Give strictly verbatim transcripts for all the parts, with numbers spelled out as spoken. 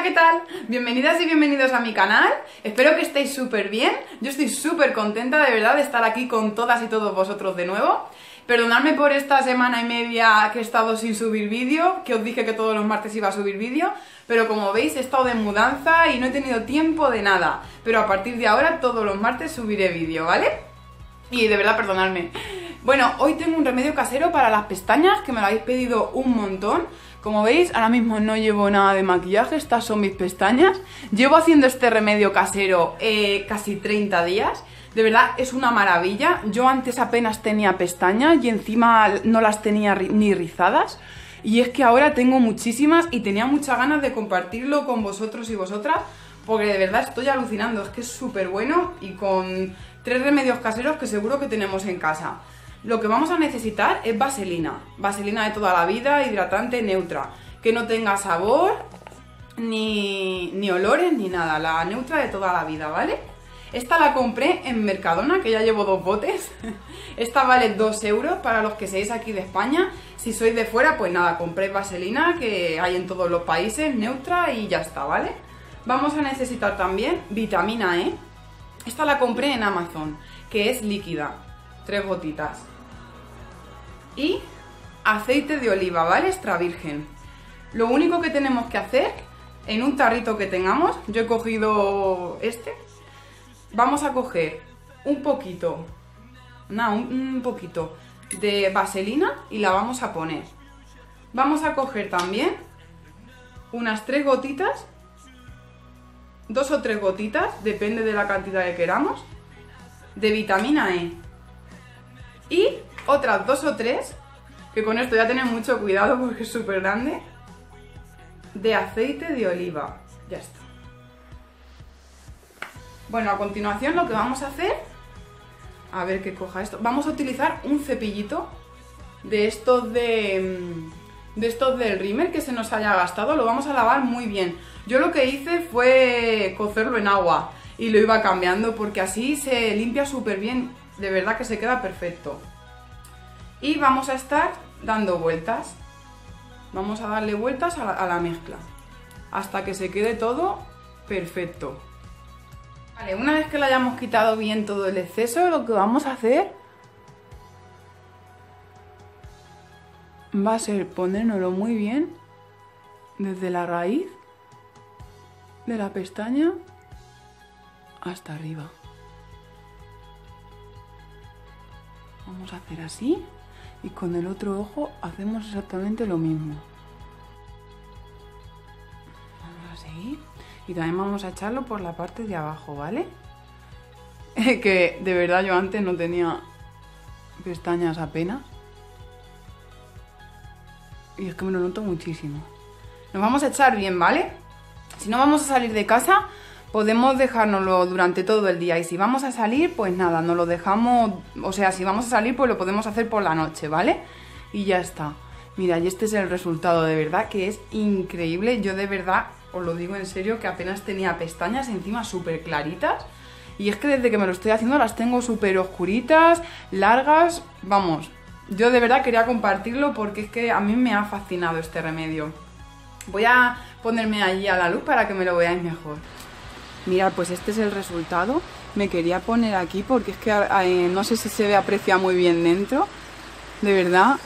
¿qué tal? Bienvenidas y bienvenidos a mi canal. Espero que estéis súper bien. Yo estoy súper contenta de verdad de estar aquí con todas y todos vosotros de nuevo. Perdonadme por esta semana y media que he estado sin subir vídeo, que os dije que todos los martes iba a subir vídeo, pero como veis he estado de mudanza y no he tenido tiempo de nada. Pero a partir de ahora todos los martes subiré vídeo, ¿vale? Y de verdad perdonadme. Bueno, hoy tengo un remedio casero para las pestañas que me lo habéis pedido un montón. Como veis, ahora mismo no llevo nada de maquillaje, estas son mis pestañas. Llevo haciendo este remedio casero eh, casi treinta días. De verdad, es una maravilla. Yo antes apenas tenía pestañas y encima no las tenía ni rizadas. Y es que ahora tengo muchísimas y tenía muchas ganas de compartirlo con vosotros y vosotras, porque de verdad estoy alucinando. Es que es súper bueno y con tres remedios caseros que seguro que tenemos en casa. Lo que vamos a necesitar es vaselina, vaselina de toda la vida, hidratante, neutra, que no tenga sabor, ni, ni olores, ni nada, la neutra de toda la vida, ¿vale? Esta la compré en Mercadona, que ya llevo dos botes. Esta vale dos euros para los que seáis aquí de España. Si sois de fuera, pues nada, compré vaselina, que hay en todos los países, neutra y ya está, ¿vale? Vamos a necesitar también vitamina E. Esta la compré en Amazon, que es líquida, tres gotitas. Y aceite de oliva, ¿vale? Extra virgen. Lo único que tenemos que hacer, en un tarrito que tengamos, yo he cogido este, vamos a coger un poquito, no, un, un poquito de vaselina y la vamos a poner. Vamos a coger también unas tres gotitas, dos o tres gotitas, depende de la cantidad que queramos, de vitamina E. Y otras dos o tres, que con esto ya tenéis mucho cuidado porque es súper grande, de aceite de oliva. Ya está. Bueno, a continuación lo que vamos a hacer, a ver que coja esto, vamos a utilizar un cepillito de estos de, de estos del rímel que se nos haya gastado, lo vamos a lavar muy bien. Yo lo que hice fue cocerlo en agua y lo iba cambiando porque así se limpia súper bien, de verdad que se queda perfecto. Y vamos a estar dando vueltas, vamos a darle vueltas a la, a la mezcla hasta que se quede todo perfecto. Vale, una vez que le hayamos quitado bien todo el exceso, lo que vamos a hacer va a ser ponérnoslo muy bien desde la raíz de la pestaña hasta arriba. Vamos a hacer así y con el otro ojo hacemos exactamente lo mismo. Vamos a seguir. Y también vamos a echarlo por la parte de abajo, ¿vale? Que de verdad yo antes no tenía pestañas apenas. Y es que me lo noto muchísimo. Nos vamos a echar bien, ¿vale? Si no vamos a salir de casa, podemos dejárnoslo durante todo el día. Y si vamos a salir, pues nada, nos lo dejamos... O sea, si vamos a salir, pues lo podemos hacer por la noche, ¿vale? Y ya está. Mira, y este es el resultado, de verdad, que es increíble. Yo de verdad... Os lo digo en serio, que apenas tenía pestañas, encima súper claritas. Y es que desde que me lo estoy haciendo las tengo súper oscuritas, largas. Vamos, yo de verdad quería compartirlo porque es que a mí me ha fascinado este remedio. Voy a ponerme allí a la luz para que me lo veáis mejor. Mirad, pues este es el resultado. Me quería poner aquí porque es que eh, no sé si se ve, aprecia muy bien dentro. De verdad...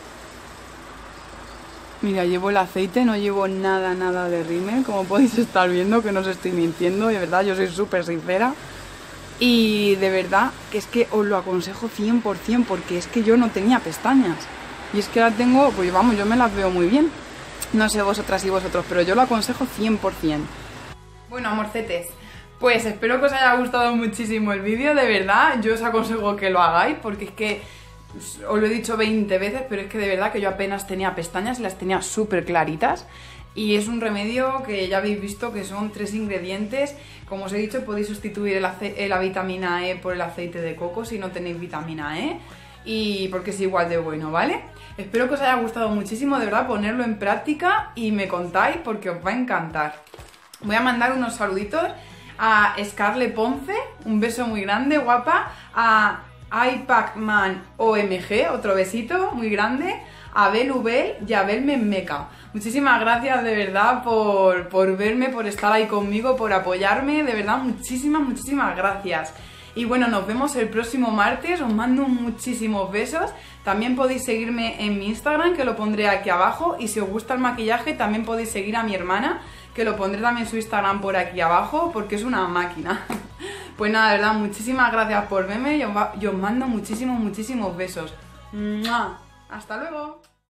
Mira, llevo el aceite, no llevo nada, nada de rímel, como podéis estar viendo, que no os estoy mintiendo, de verdad, yo soy súper sincera. Y de verdad, que es que os lo aconsejo cien por cien, porque es que yo no tenía pestañas. Y es que ahora tengo, pues vamos, yo me las veo muy bien. No sé vosotras y vosotros, pero yo lo aconsejo cien por cien. Bueno, amorcetes, pues espero que os haya gustado muchísimo el vídeo, de verdad. Yo os aconsejo que lo hagáis, porque es que... Os lo he dicho veinte veces, pero es que de verdad que yo apenas tenía pestañas y las tenía súper claritas. Y es un remedio que ya habéis visto que son tres ingredientes. Como os he dicho, podéis sustituir el la vitamina E por el aceite de coco si no tenéis vitamina E. Y porque es igual de bueno, ¿vale? Espero que os haya gustado muchísimo, de verdad, ponerlo en práctica y me contáis porque os va a encantar. Voy a mandar unos saluditos a Scarlett Ponce, un beso muy grande, guapa. A iPacman O M G, otro besito muy grande. Abel Ubel y Abel Memmeca. Muchísimas gracias de verdad por, por verme, por estar ahí conmigo, por apoyarme, de verdad muchísimas, muchísimas gracias. Y bueno, nos vemos el próximo martes, os mando muchísimos besos. También podéis seguirme en mi Instagram, que lo pondré aquí abajo, y si os gusta el maquillaje también podéis seguir a mi hermana, que lo pondré también su Instagram por aquí abajo, porque es una máquina. Pues nada, de verdad, muchísimas gracias por verme y os, y os mando muchísimos, muchísimos besos. ¡Mua! ¡Hasta luego!